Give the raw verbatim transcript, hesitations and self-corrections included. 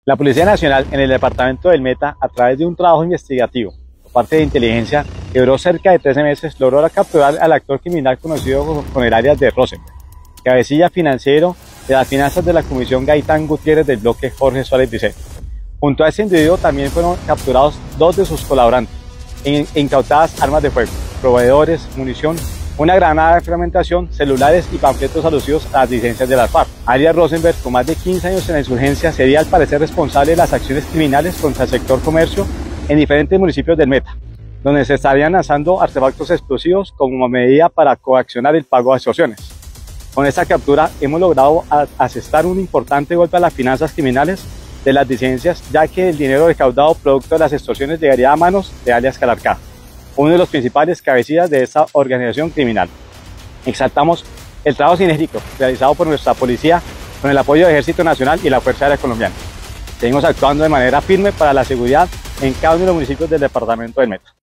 La Policía Nacional en el departamento del Meta, a través de un trabajo investigativo por parte de inteligencia que duró cerca de trece meses, logró capturar al actor criminal conocido con el alias de Rosenberg, cabecilla financiero de las finanzas de la Comisión Gaitán Gutiérrez del bloque Jorge Suárez Vicente. Junto a este individuo también fueron capturados dos de sus colaborantes e incautadas armas de fuego, proveedores, munición, una granada de fragmentación, celulares y panfletos alusivos a las licencias de las FARC. Alias Rosenberg, con más de quince años en la insurgencia, sería al parecer responsable de las acciones criminales contra el sector comercio en diferentes municipios del Meta, donde se estarían lanzando artefactos explosivos como medida para coaccionar el pago de extorsiones. Con esta captura hemos logrado asestar un importante golpe a las finanzas criminales de las licencias, ya que el dinero recaudado producto de las extorsiones llegaría a manos de alias Calarcá, uno de los principales cabecillas de esta organización criminal. Exaltamos el trabajo sinérgico realizado por nuestra policía con el apoyo del Ejército Nacional y la Fuerza Aérea Colombiana. Seguimos actuando de manera firme para la seguridad en cada uno de los municipios del departamento del Meta.